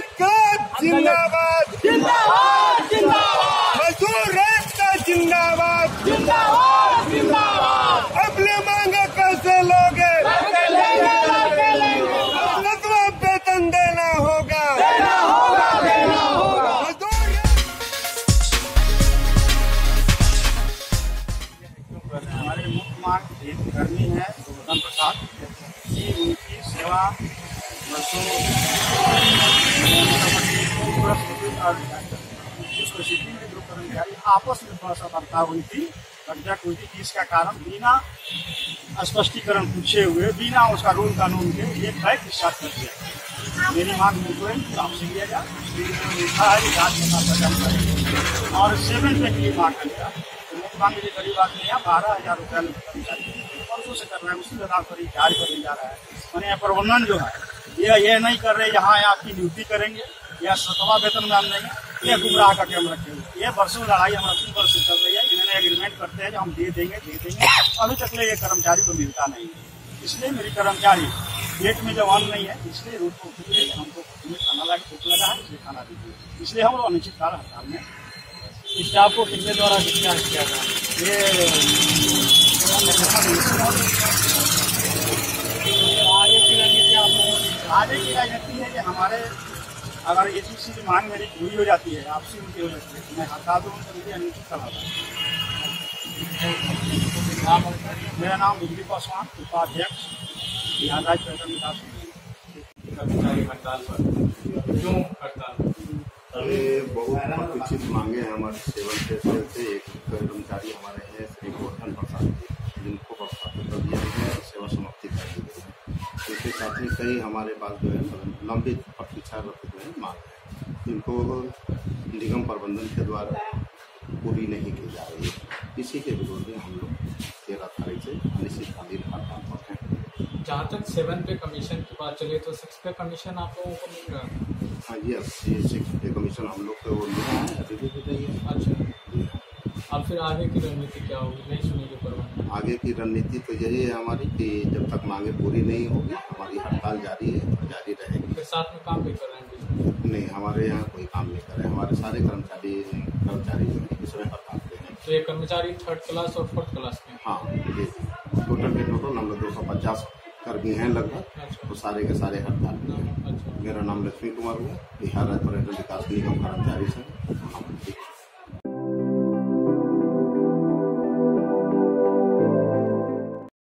का जिंदाबाद, जिंदाबाद जिंदाबाद, मजदूर एकता जिंदाबाद, जिंदाबाद जिंदाबाद। अपने मांगा कैसे लोगे, नस्वा वेतन देना होगा, देना होगा, देना होगा। मजदूर हमारे मुख्य मांग एक कर्मी है गोवर्धन प्रसाद की, उनकी सेवा वर्षों उसको सिटी में जो कर्मचारी आपस में थोड़ा सा बर्ताव हुई थी, कब्जा हुई थी, जिसका कारण बिना स्पष्टीकरण पूछे हुए, बिना उसका रूल कानून के एक बैग डिस्चार्ज कर दिया। मेरी मांग मुझे आपसे किया जाए, लिखा है जांच करना प्रचार करें और 7 पे की मांग करेगा। मुख्य मेरे गरीब आदमी है, 12,000 रुपया वर्षों से कर रहा है, उसी आधार पर जारी करने जा रहा है। मैंने यह प्रबंधन जो है ये नहीं कर रहे यहाँ आपकी नियुक्ति करेंगे या सतवा वेतन में हम देंगे, ये गुमराह का कैम रखे हुए। ये वर्षों लड़ाई हमारा 3 वर्ष से चल रही है। इन्होंने एग्रीमेंट करते हैं जो हम दे देंगे, अभी तक ये कर्मचारी को मिलता नहीं है। इसलिए मेरी कर्मचारी पेट में जब अन्न नहीं है, इसलिए रोड को हमको खाना भूख लगा है, इसलिए खाना दीजिए। इसलिए हम लोग अनिश्चितकाल हड़ताल में। स्टाफ को कितने द्वारा डिस्चार्ज किया था? ये आगे की राजनीति है कि हमारे अगर ये चीज की मांग मेरी पूरी हो जाती है, आपसी उनकी हो जाती है, मैं हड़ताल दूँ तो मुझे अनिश्चितकाल होता है। मेरा नाम बिजली पासवान, उपाध्यक्ष बिहार राज्य पर्यटन विकास। हड़ताल पर क्यों हड़ताल? ये बहुत अपेक्षित मांगे हैं हमारे सेवन स्टेशन से। एक कर्मचारी हमारे हैं श्री गोवर्धन प्रसाद जी, जिनको बर्खास्त कर दिया गया है, सेवा समाप्ति कर दी गई है। इसके साथ ही कई हमारे पास जो है लंबित प्रतीक्षारत जो है मांग है, जिनको निगम प्रबंधन के द्वारा पूरी नहीं की जा रही है। इसी के विरोध में हम लोग 13 तारीख से अनिश्चितकालीन हड़ताल पर हैं। जहाँ तक 7 पे कमीशन की बात चले तो 6 पे कमीशन आप लोगों को मिल रहा है? हाँ जी, 6 पे कमीशन हम लोग को वो मिल रहा है, अभी भी चाहिए। अच्छा, अब फिर आगे की रणनीति क्या होगी? नहीं सुनेगी प्रबंधन? आगे की रणनीति तो यही है हमारी कि जब तक मांगे पूरी नहीं होगी हमारी हड़ताल जारी है, जारी रहेगी। फिर साथ में काम भी कर रहे हैं? नहीं, हमारे यहाँ कोई काम नहीं कर रहे। हमारे सारे कर्मचारी जो है इसमें हड़ताल पे हैं। तो ये कर्मचारी 3rd क्लास और 4th क्लास के? हाँ, ये टोटल हम लोग 250 कर्मी हैं लगभग। अच्छा। तो सारे के सारे हड़ताल पे हैं। अच्छा। मेरा नाम लक्ष्मी कुमार हुआ, बिहार राज्य पर्यटन विकास निगम कर्मचारी संघ।